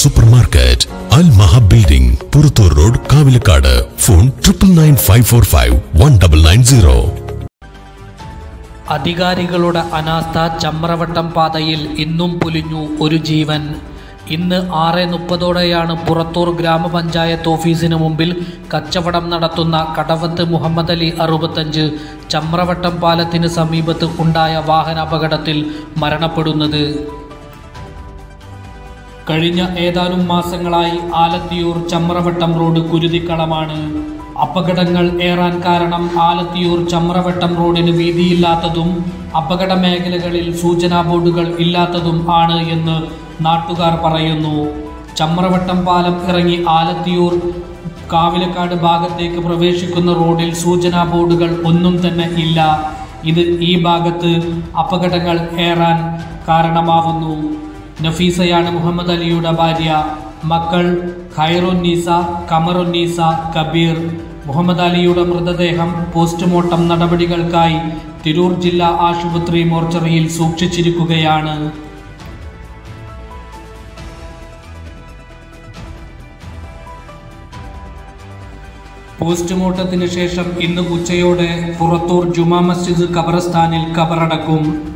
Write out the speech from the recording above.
Supermarket, Al Maha building, Purathur road, Kavilakkad. Phone 9995451990. അധികാരികളുടെ അനാസ്ഥ. ചമ്രവട്ടം പാതയിൽ ഇന്നും പുലിഞ്ഞു ഒരു ജീവൻ. ഇന്ന് 6:30 പുറത്തൂർ ഗ്രാമപഞ്ചായത്ത് ഓഫീസിന് മുമ്പിൽ കച്ചവടം നടത്തുന്ന കടവത്ത് മുഹമ്മദ് അലി 65 ചമ്രവട്ടം പാലത്തിന് സമീപത്ത് ഉണ്ടായ വാഹനാപകടത്തിൽ മരണപ്പെടുന്നത്. കഴിഞ്ഞ ഏതാനും മാസങ്ങളായി ആലത്തിയൂർ ചമ്രവട്ടം റോഡ് കുരുതിക്കളമാണ്. അപകടങ്ങൾ ഏറാൻ കാരണം ആലത്തിയൂർ ചമ്രവട്ടം റോഡിന് വീതിയില്ലാത്തതും അപകട മേഖലകളിൽ സൂചനാ ബോർഡുകൾ ഇല്ലാത്തതും ആണ് എന്ന് നാട്ടുകാർ പറയുന്നു. ചമ്രവട്ടം പാലം ഇറങ്ങി ആലത്തിയൂർ കാവിലക്കാട് ഭാഗത്തേക്ക് പ്രവേശിക്കുന്ന റോഡിൽ സൂചനാ ബോർഡുകൾ ഒന്നും തന്നെ ഇല്ല. ഇത് ഈ ഭാഗത്ത് അപകടങ്ങൾ ഏറാൻ കാരണമാവുന്നു. നഫീസയാണ് മുഹമ്മദ് അലിയുടെ ഭാര്യ. മക്കൾ ഖൈറുന്നീസ, കമറുന്നീസ, കബീർ. മുഹമ്മദ് അലിയുടെ മൃതദേഹം പോസ്റ്റ്മോർട്ടം നടപടികൾക്കായി തിരൂർ ജില്ലാ ആശുപത്രി മോർച്ചറിയിൽ സൂക്ഷിച്ചിരിക്കുകയാണ്. പോസ്റ്റ്മോർട്ടത്തിന് ശേഷം ഇന്ന് ഉച്ചയോടെ പുറത്തൂർ ജുമാ മസ്ജിദ് ഖബർസ്ഥാനിൽ ഖബറടക്കും.